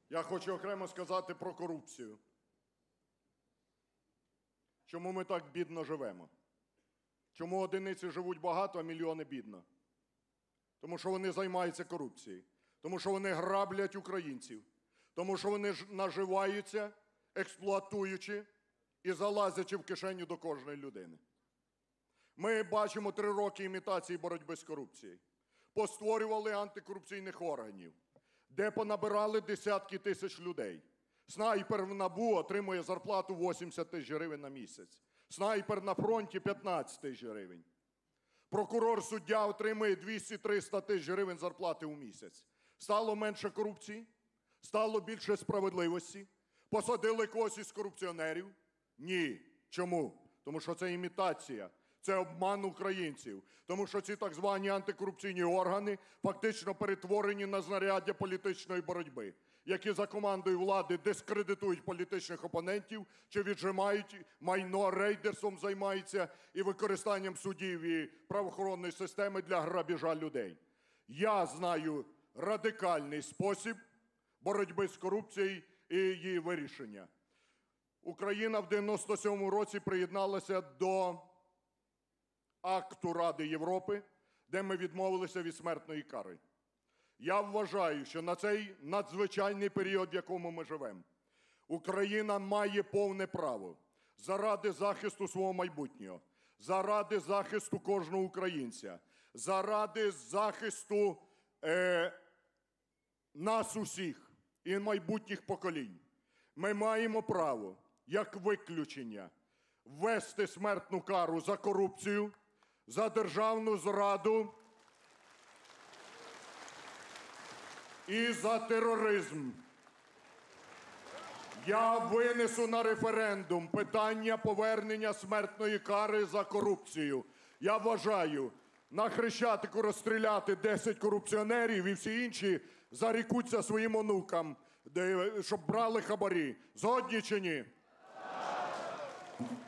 Я хочу окремо сказати про корупцію. Чому ми так бідно живемо? Чому одиниці живуть багато, а мільйони бідно? Тому що вони займаються корупцією. Тому що вони граблять українців. Тому що вони наживаються, експлуатуючи і залазячи в кишеню до кожної людини. Ми бачимо 3 роки імітації боротьби з корупцією. Постворювали антикорупційних органів, де понабирали десятки тисяч людей. Снайпер в НАБУ отримує зарплату 80 тисяч гривень на місяць. Снайпер на фронті – 15 тисяч гривень. Прокурор-суддя отримує 200-300 тисяч гривень зарплати у місяць. Стало менше корупції? Стало більше справедливості? Посадили когось із корупціонерів? Ні. Чому? Тому що це імітація. Це обман українців. Тому що ці так звані антикорупційні органи фактично перетворені на знаряддя політичної боротьби, які за командою влади дискредитують політичних опонентів чи віджимають майно, рейдерством займаються і використанням судів і правоохоронної системи для грабіжа людей. Я знаю радикальний спосіб боротьби з корупцією і її вирішення. Україна в 97-му році приєдналася до акту Ради Європи, де ми відмовилися від смертної кари. Я вважаю, що на цей надзвичайний період, в якому ми живемо, Україна має повне право заради захисту свого майбутнього, заради захисту кожного українця, заради захисту нас усіх і майбутніх поколінь. Ми маємо право, як виключення, ввести смертну кару за корупцію, за державну зраду і за тероризм. Я винесу на референдум питання повернення смертної кари за корупцію. Я вважаю, на Хрещатику розстріляти 10 корупціонерів і всі інші зарікуться своїм онукам, щоб брали хабарі. Згодні чи ні?